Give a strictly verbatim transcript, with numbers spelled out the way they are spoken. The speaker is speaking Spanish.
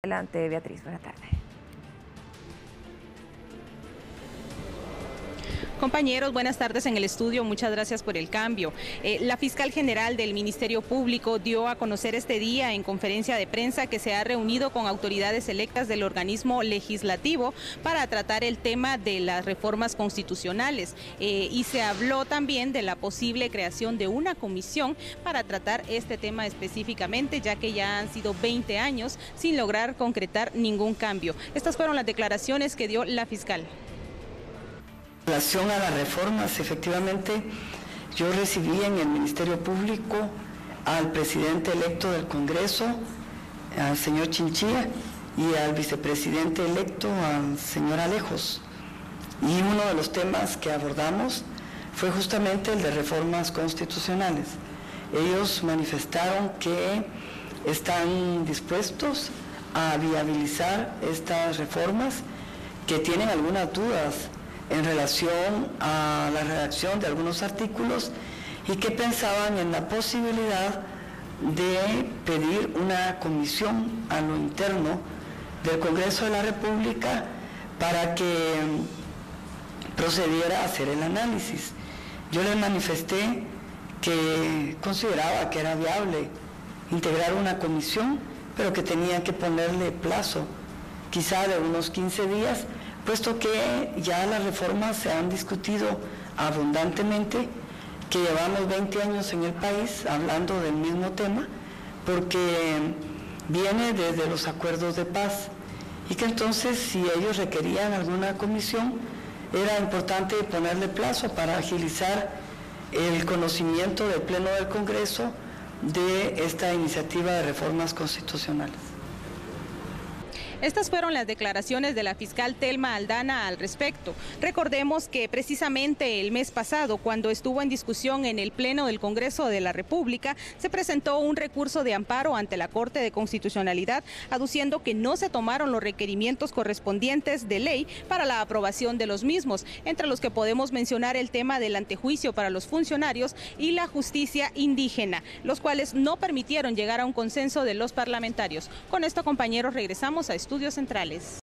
Adelante, Beatriz, buenas tardes. Compañeros, buenas tardes en el estudio, muchas gracias por el cambio. Eh, la fiscal general del Ministerio Público dio a conocer este día en conferencia de prensa que se ha reunido con autoridades electas del organismo legislativo para tratar el tema de las reformas constitucionales eh, y se habló también de la posible creación de una comisión para tratar este tema específicamente, ya que ya han sido veinte años sin lograr concretar ningún cambio. Estas fueron las declaraciones que dio la fiscal. En relación a las reformas, efectivamente, yo recibí en el Ministerio Público al presidente electo del Congreso, al señor Chinchilla, y al vicepresidente electo, al señor Alejos. Y uno de los temas que abordamos fue justamente el de reformas constitucionales. Ellos manifestaron que están dispuestos a viabilizar estas reformas, que tienen algunas dudas en relación a la redacción de algunos artículos y que pensaban en la posibilidad de pedir una comisión a lo interno del Congreso de la República para que procediera a hacer el análisis. Yo les manifesté que consideraba que era viable integrar una comisión, pero que tenía que ponerle plazo, quizá de unos quince días, puesto que ya las reformas se han discutido abundantemente, que llevamos veinte años en el país hablando del mismo tema, porque viene desde los acuerdos de paz, y que entonces si ellos requerían alguna comisión, era importante ponerle plazo para agilizar el conocimiento del Pleno del Congreso de esta iniciativa de reformas constitucionales. Estas fueron las declaraciones de la fiscal Telma Aldana al respecto. Recordemos que precisamente el mes pasado, cuando estuvo en discusión en el Pleno del Congreso de la República, se presentó un recurso de amparo ante la Corte de Constitucionalidad, aduciendo que no se tomaron los requerimientos correspondientes de ley para la aprobación de los mismos, entre los que podemos mencionar el tema del antejuicio para los funcionarios y la justicia indígena, los cuales no permitieron llegar a un consenso de los parlamentarios. Con esto, compañeros, regresamos a Estudios Centrales.